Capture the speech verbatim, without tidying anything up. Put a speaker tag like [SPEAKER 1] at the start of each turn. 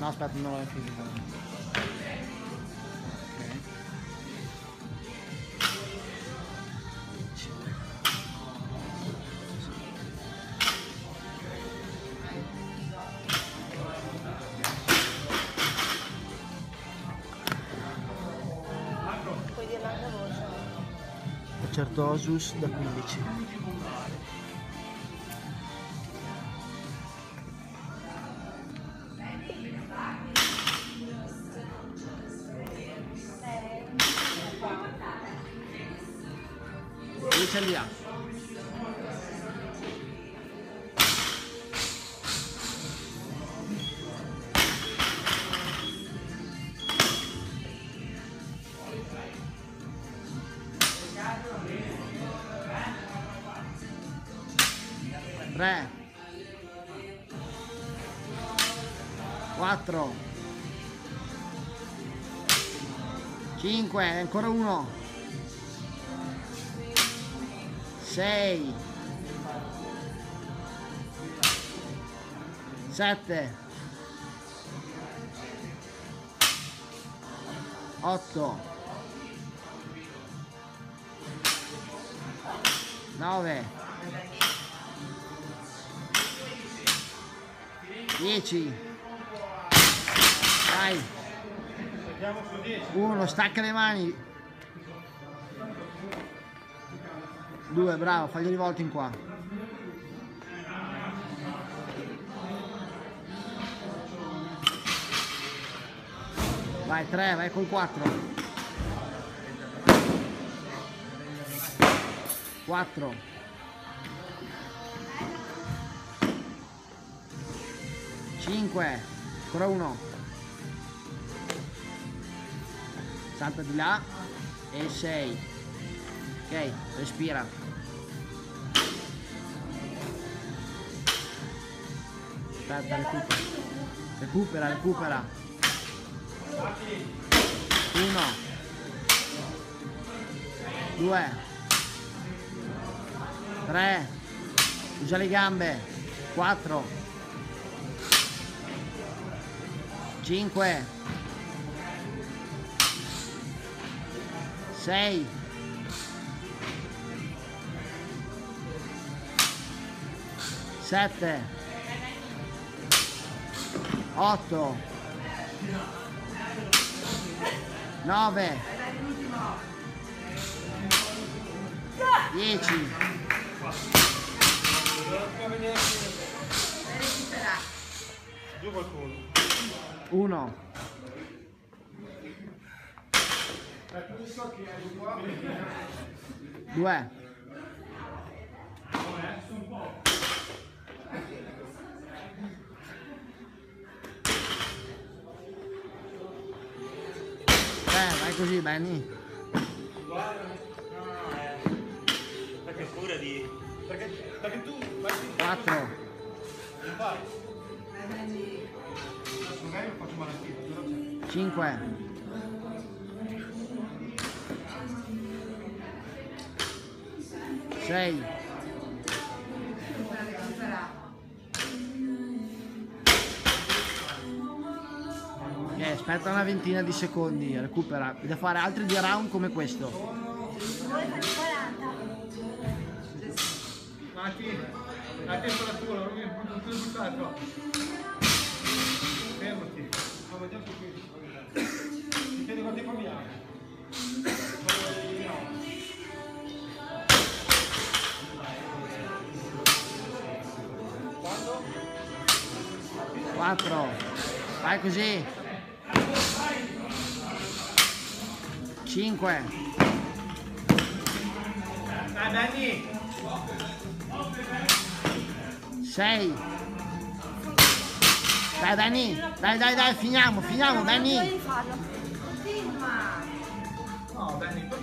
[SPEAKER 1] No, aspetta, non l'ho finito. Ok.
[SPEAKER 2] Puoi dirla anche a voce.
[SPEAKER 1] Certosus da quindici. Dove c'è lì? tre, quattro, cinque, ancora uno, sei, sette, otto, nove, dieci, dai, uno, stacca le mani, due, bravo, fagli rivolti in qua, vai, tre, vai col quattro, quattro, cinque, ancora uno, salta di là e sei, ok, respira, aspetta, recupera, recupera, recupera, uno, due, tre, usa le gambe, quattro, cinque, sei, sette, otto, nove, dieci, uno, due, tre, vai così, Benny.
[SPEAKER 3] Perché cura di... Perché, perché tu...
[SPEAKER 1] quattro, cinque, sei, ok, aspetta una ventina di secondi, recupera, da fare altri due round come questo.
[SPEAKER 2] Voi fate quaranta.
[SPEAKER 4] Matti, la temperatura, non è buttato. Fermati. Ti chiedo quanto tempo abbiamo.
[SPEAKER 1] quattro, vai così, cinque,
[SPEAKER 4] Dai, Danny.
[SPEAKER 1] sei, dai Dani, dai dai dai, finiamo, finiamo Dani.